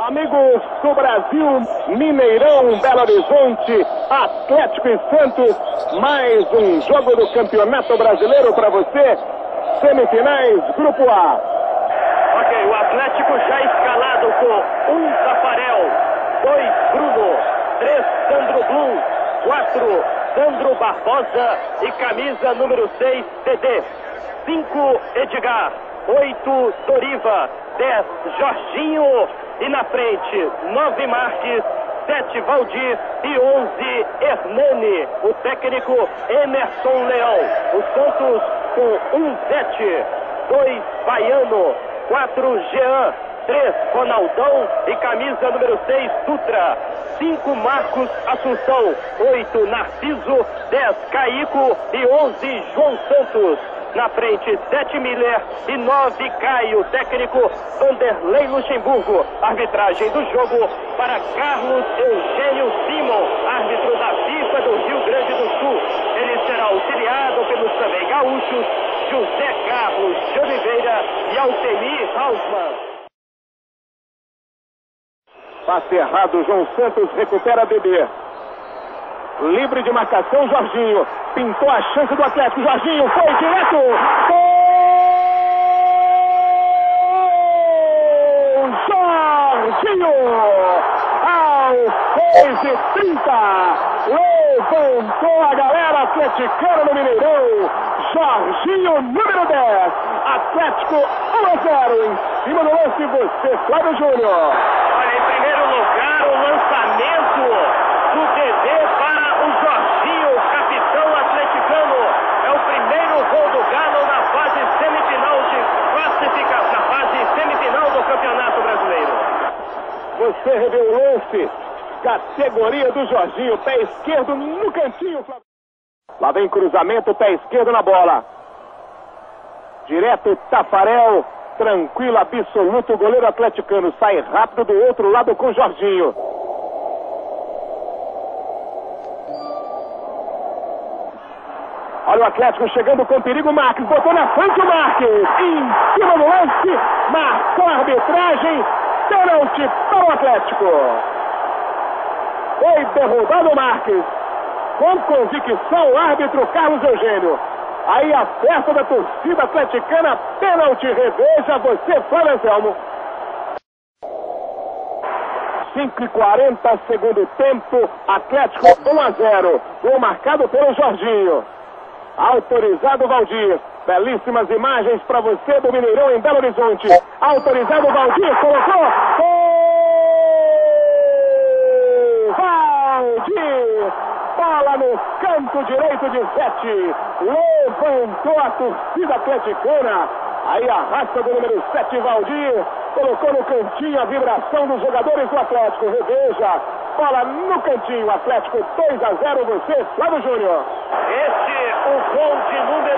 Amigos do Brasil, Mineirão, Belo Horizonte, Atlético e Santos, mais um jogo do Campeonato Brasileiro para você, semifinais, Grupo A. Ok, o Atlético já escalado com 1 Tafarel, 2 Bruno, 3 Sandro Blum, 4 Sandro Barbosa e camisa número 6 Dedê, 5 Edgar, 8 Doriva, 10 Jorginho e na frente 9 Marques, 7 Valdir e 11 Hernani. O técnico Emerson Leão. O Santos com 1 Zete, 2 Baiano, 4 Jean, 3 Ronaldão e camisa número 6 Dutra, 5 Marcos Assunção, 8 Narciso, 10 Caico e 11 João Santos. Na frente, 7 Miller e 9 Caio, técnico Vanderlei Luxemburgo. Arbitragem do jogo para Carlos Eugênio Simon, árbitro da FIFA do Rio Grande do Sul. Ele será auxiliado pelos também gaúchos José Carlos de Oliveira e Altemir Hausmann. Passe errado, João Santos recupera Dedê. Livre de marcação, Jorginho. Pintou a chance do Atlético. Jorginho foi direto. Gol! Jorginho! Aos 6h30. Levantou a galera atleticana no Mineirão. Jorginho, número 10. Atlético 1-0. Em cima do lance, você, Flávio Júnior. Olha, em primeiro lugar, o lançamento do Dedê para o Jorginho, capitão atleticano. É o primeiro gol do Galo na fase semifinal de classificação, na fase semifinal do Campeonato Brasileiro. Você revê o lance, categoria do Jorginho, pé esquerdo no cantinho. Lá vem cruzamento, pé esquerdo na bola. Direto Tafarel, tranquilo, absoluto, o goleiro atleticano sai rápido do outro lado com o Jorginho. Olha o Atlético chegando com perigo, Marques, botou na frente o Marques, em cima do lance, marcou a arbitragem, pênalti para o Atlético. Foi derrubado o Marques, com convicção o árbitro Carlos Eugênio. Aí a festa da torcida atleticana, pênalti, reveja você, Flávio Anselmo. 5h40, segundo tempo, Atlético 1-0, gol marcado pelo Jorginho. Autorizado Valdir, belíssimas imagens para você do Mineirão em Belo Horizonte. Autorizado Valdir, colocou, Valdir, bola no canto direito de Zete, levantou a torcida atleticana, aí a raça do número 7, Valdir, colocou no cantinho a vibração dos jogadores do Atlético, reveja, bola no cantinho, Atlético 2-0, você, Flávio Júnior. Este, o gol de número